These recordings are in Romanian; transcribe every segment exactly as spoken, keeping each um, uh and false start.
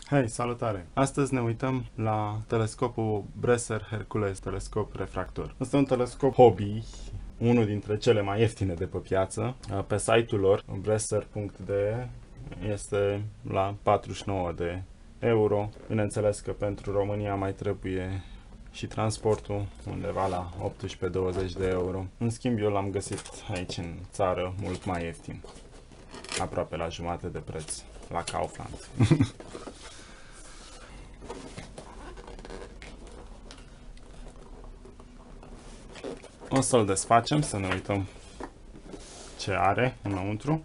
Hei, salutare! Astăzi ne uităm la telescopul Bresser Hercules, telescop refractor. Este un telescop hobby, unul dintre cele mai ieftine de pe piață. Pe site-ul lor, bresser punct d e, este la patruzeci și nouă de euro. Bineînțeles că pentru România mai trebuie și transportul, undeva la optsprezece douăzeci de euro. În schimb, eu l-am găsit aici în țară mult mai ieftin, aproape la jumate de preț, la Kaufland. O să-l desfacem, să ne uităm ce are înăuntru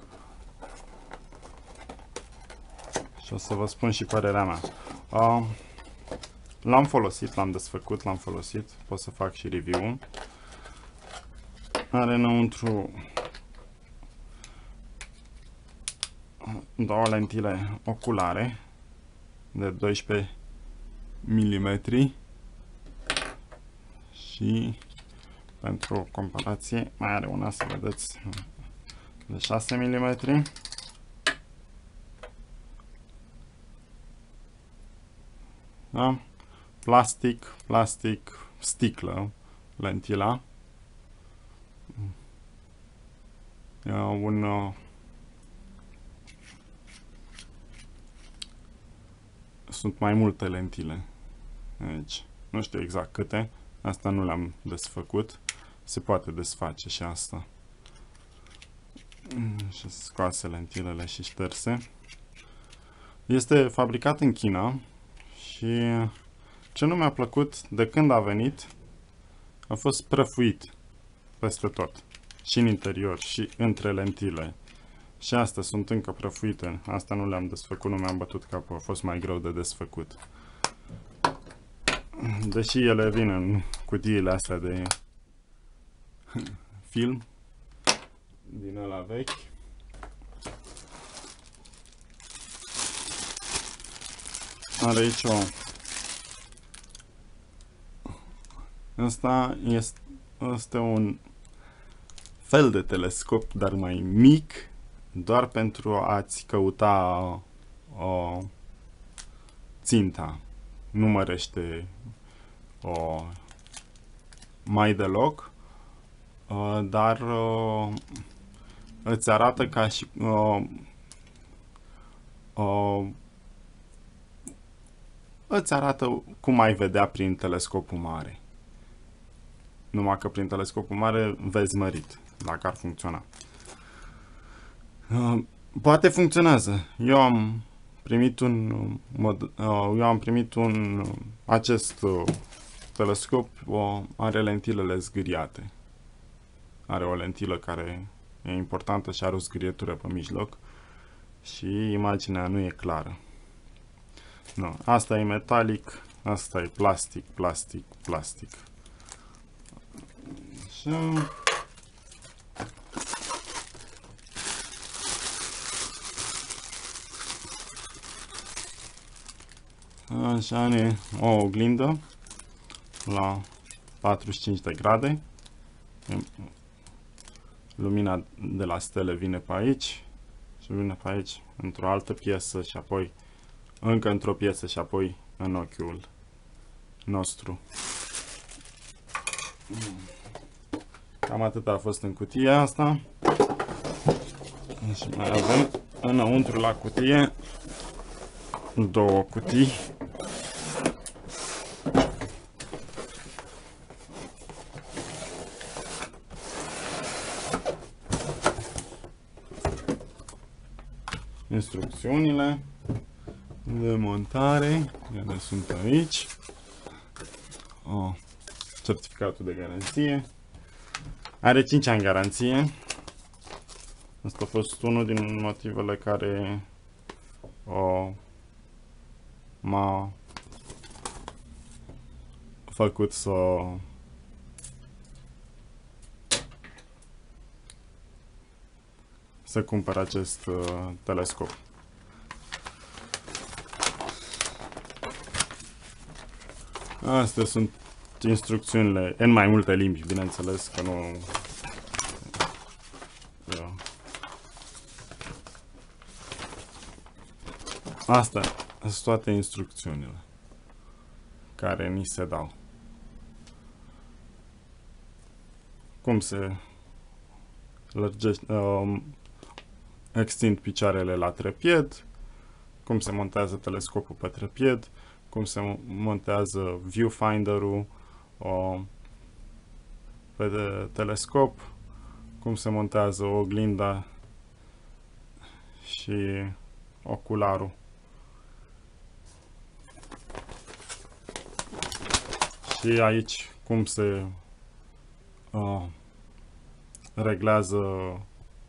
și o să vă spun și părerea mea. Uh, l-am folosit, l-am desfăcut, l-am folosit, pot să fac și review-ul. Are înăuntru două lentile oculare de doisprezece milimetri și pentru comparație mai are una, să vedeți, de șase milimetri. Da? Plastic, plastic, sticlă, lentila. E un uh, sunt mai multe lentile aici. Nu știu exact câte. Asta nu le-am desfăcut. Se poate desface și asta. Și scoase lentilele și șterse. Este fabricat în China și ce nu mi-a plăcut de când a venit a fost prăfuit peste tot. Și în interior și între lentile. Și astea sunt încă prăfuite. Asta nu le-am desfăcut, nu mi-am bătut capul. A fost mai greu de desfăcut. Deși ele vin în cutiile astea de film din ăla vechi. Are aici o... Asta este, este un fel de telescop, dar mai mic, doar pentru a-ți căuta o ținta. Nu mărește o, mai deloc, uh, dar uh, îți arată ca și uh, uh, îți arată cum ai vedea prin telescopul mare. Numai că prin telescopul mare vezi mărit, dacă ar funcționa. Uh, poate funcționează. Eu am primit un mod, uh, eu am primit un acest uh, telescop uh, are lentilele zgâriate. Are o lentilă care e importantă și are o zgârietură pe mijloc și imaginea nu e clară. No, asta e metalic, asta e plastic, plastic, plastic. Și așa are o oglindă la patruzeci și cinci de grade. Lumina de la stele vine pe aici și vine pe aici într-o altă piesă și apoi încă într-o piesă și apoi în ochiul nostru. Cam atât a fost în cutia asta. Și mai avem înăuntru la cutie două cutii. Instrucțiunile de montare, ele sunt aici. Oh, certificatul de garanție. Are cinci ani garanție. Asta a fost unul din motivele care oh, m-a făcut să să cumpăr acest uh, telescop. Astea sunt instrucțiunile în mai multe limbi, bineînțeles că nu... Asta sunt toate instrucțiunile care ni se dau. Cum se lărgește, um, extind picioarele la trepied, cum se montează telescopul pe trepied, cum se montează viewfinder-ul uh, pe telescop, cum se montează oglinda și ocularul. Și aici cum se uh, reglează uh,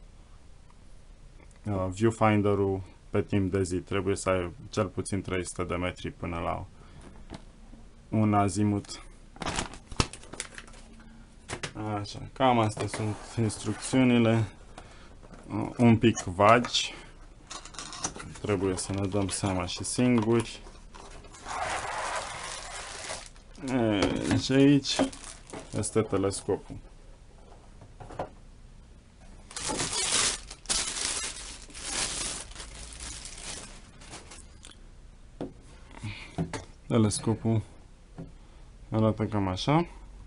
viewfinder-ul pe timp de zi. Trebuie să ai cel puțin trei sute de metri până la un azimut. Așa, cam astea sunt instrucțiunile. Uh, un pic vagi. Trebuie să ne dăm seama și singuri. E, și aici este telescopul. Telescopul arată cam așa.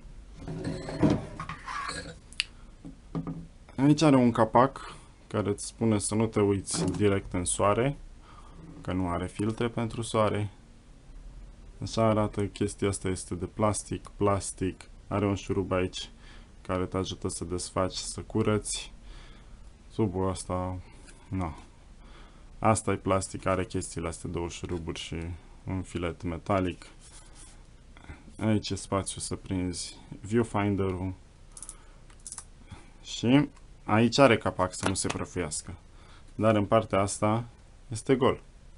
Aici are un capac care îți spune să nu te uiți direct în soare, că nu are filtre pentru soare. Așa arată chestia asta, este de plastic, plastic, are un șurub aici care te ajută să desfaci, să curăți. Subul ăsta, nu. Asta e plastic, are chestiile astea, două șuruburi și un filet metalic. Aici e spațiu să prinzi viewfinder-ul. Și aici are capac să nu se prăfuiască. Dar în partea asta este gol.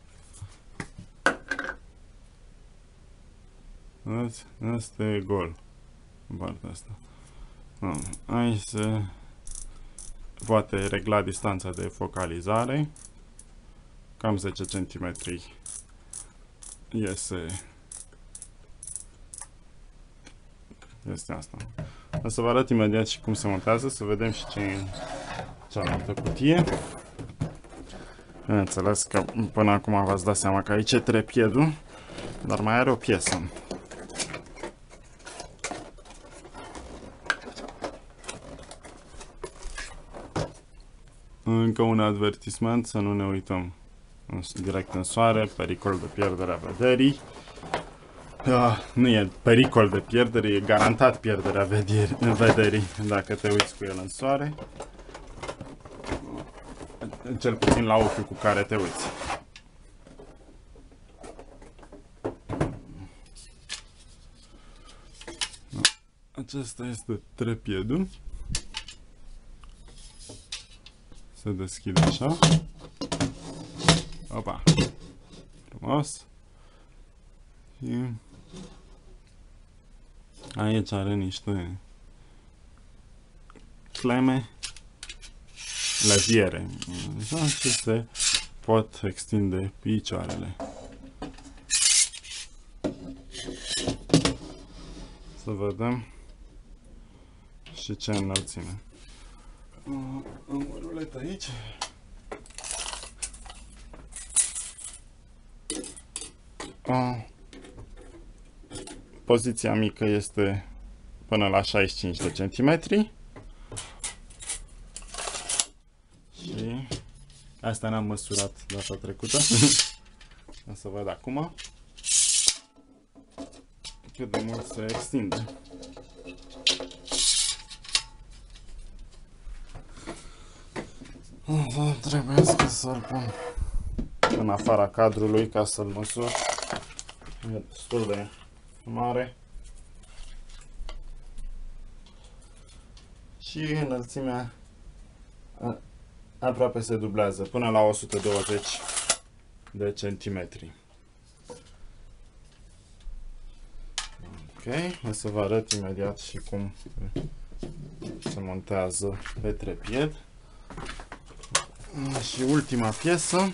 Este gol. În partea asta. Aici se poate regla distanța de focalizare. Cam zece centimetri iese. Este asta. O să vă arăt imediat și cum se montează, să vedem și ce e în cealaltă cutie. Bineînțeles că până acum v-ați dat seama că aici e trepiedul, dar mai are o piesă. Încă un avertisment, să nu ne uităm direct în soare, pericol de pierdere a vederii. Uh, nu e pericol de pierdere, e garantat pierderea vederii dacă te uiți cu el în soare. Cel puțin la ochiul cu care te uiți. Acesta este trepiedul. Se deschide așa. Opa! Frumos! Și aici are niște cleme, leviere, așa, și se pot extinde picioarele. Să vedem și ce înălțime. Am o ruletă aici. A, poziția mică este până la șaizeci și cinci de centimetri. Și asta n-am măsurat data trecută. O să văd acum cât de mult se extinde. Trebuie să-l pun în afara cadrului ca să-l măsur. E destul de mare. Și înălțimea aproape se dublează până la o sută douăzeci de centimetri. Ok, o să vă arăt imediat și cum se montează pe trepied. Și ultima piesă,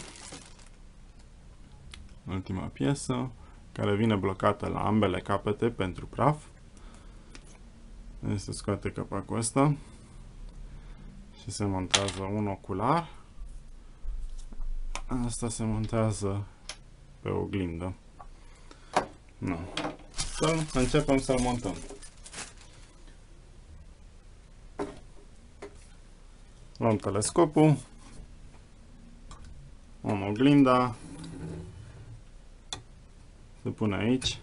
ultima piesă care vine blocată la ambele capete pentru praf. Se scoate capacul ăsta și se montează un ocular. Asta se montează pe oglindă. Nu. Să începem să-l montăm. Luăm telescopul, luăm oglinda, se pune aici.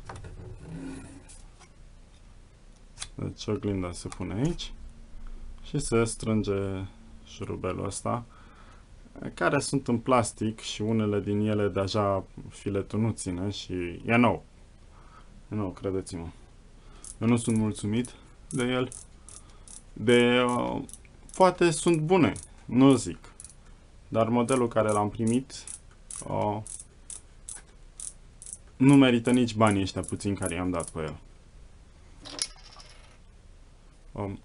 Deci oglinda se pune aici și se strânge șurubelul ăsta, care sunt în plastic și unele din ele deja filetul nu ține și e nou. E nou, credeți-mă. Eu nu sunt mulțumit de el. De... Uh, poate sunt bune, nu zic. Dar modelul care l-am primit uh, nu merită nici banii ăștia puțin care i-am dat pe el. Um,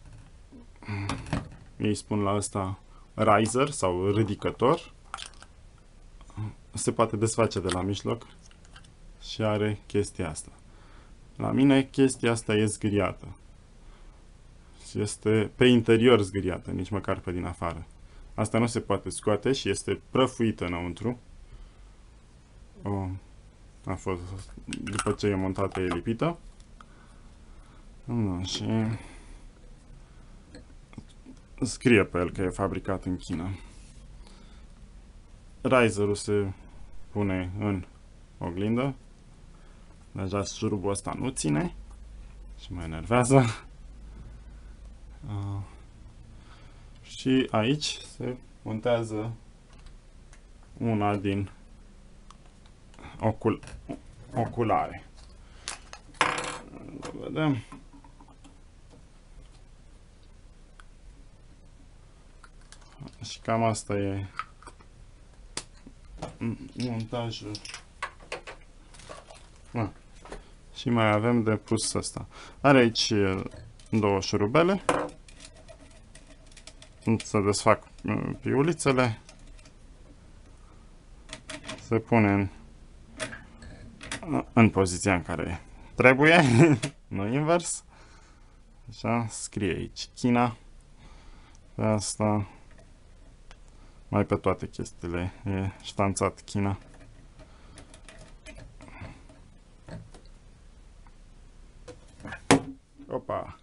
ei spun la ăsta riser sau ridicător. Se poate desface de la mijloc și are chestia asta. La mine chestia asta e zgâriată. Și este pe interior zgâriată, nici măcar pe din afară. Asta nu se poate scoate și este prăfuită înăuntru. O, a fost, după ce e montată, e lipită. No, și scrie pe el că e fabricat în China. Riserul se pune în oglindă. Deja șurubul ăsta nu ține și mă enervează. Uh, și aici se montează una din ocul oculare. Vedem. Și cam asta e montajul. Ah. Și mai avem de pus asta. Are aici două șurubele. Se desfac piulițele. Se pune în, în poziția în care trebuie, nu invers. Așa, scrie aici China. Pe asta, mai pe toate chestiile, e ștanțat China. Opa!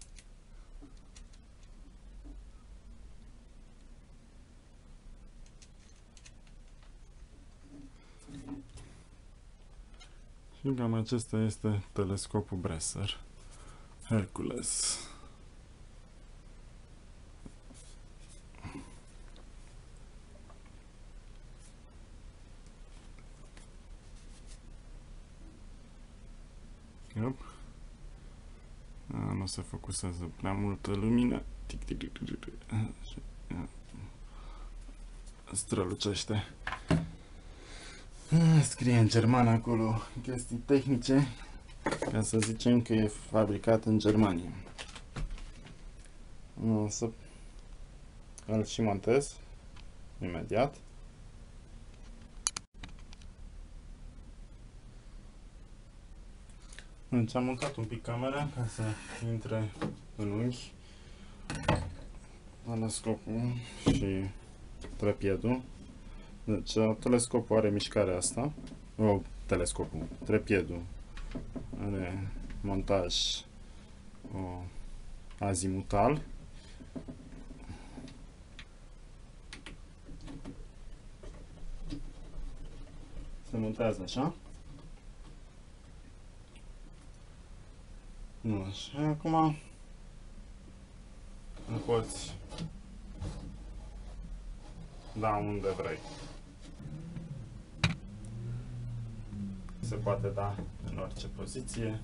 Și cam acesta este telescopul Bresser Hercules. Yep. A, nu se focusează prea multă lumină. Tic, tic, tic, tic, tic. Strălucește. Scrie în germană acolo chestii tehnice, ca să zicem că e fabricat în Germania. O să îl și montez imediat. Deci am montat un pic camera ca să intre în unghi telescopul și trepiedul. Deci telescopul are mișcarea asta. O, telescopul, trepiedul are montaj o, azimutal. Se montează așa. Nu, și acum îl poți da unde vrei. Se poate da în orice poziție.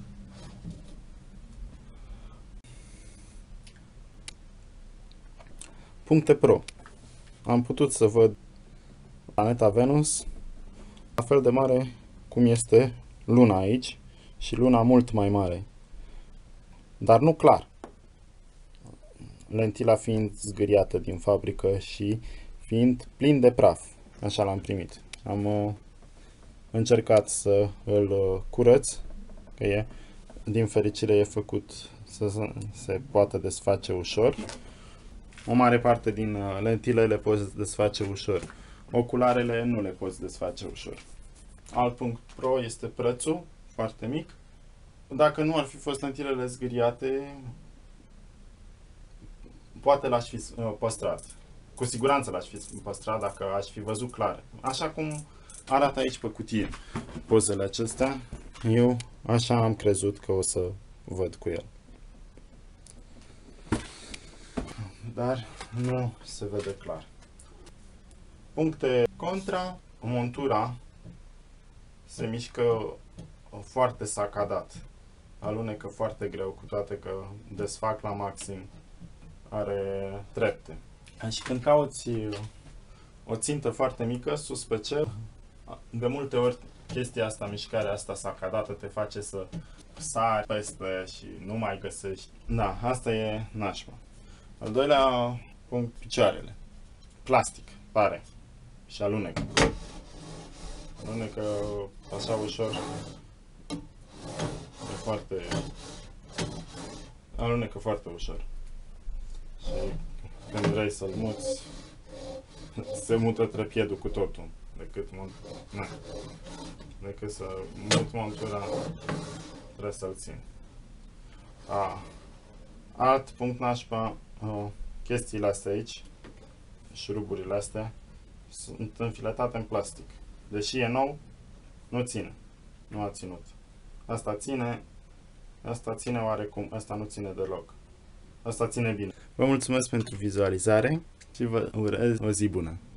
Puncte pro. Am putut să văd planeta Venus la fel de mare cum este Luna aici și Luna mult mai mare. Dar nu clar. Lentila fiind zgâriată din fabrică și fiind plin de praf. Așa l-am primit. Am uh, încercat să îl uh, curăț, că e, din fericire e făcut să se poată desface ușor. O mare parte din uh, lentile le poți desface ușor. Ocularele nu le poți desface ușor. Alt punct pro este prețul, foarte mic. Dacă nu ar fi fost lentilele zgâriate, poate l-aș fi păstrat. Cu siguranță l-aș fi păstrat dacă aș fi văzut clar. Așa cum arată aici pe cutie pozele acestea, eu așa am crezut că o să văd cu el. Dar nu se vede clar. Puncte contra, montura se mișcă foarte sacadat. Alunecă foarte greu, cu toate că desfac la maxim, are trepte. Și când cauți o țintă foarte mică, sus pe cer, de multe ori chestia asta, mișcarea asta sacadată te face să sari peste și nu mai găsești. Da, asta e nașpa. Al doilea punct, picioarele. Plastic, pare. Și alunecă. Alunecă așa ușor. E foarte... Alunecă foarte ușor. Și când vrei să-l muți, se mută trepiedul cu totul. Decât, na, decât să mut montura, trebuie să-l țin. A, alt punct nașpa, uh, chestiile astea aici, șuruburile astea, sunt înfiletate în plastic. Deși e nou, nu ține. Nu a ținut. Asta ține, asta ține oarecum, asta nu ține deloc. Asta ține bine. Vă mulțumesc pentru vizualizare și vă urez o zi bună.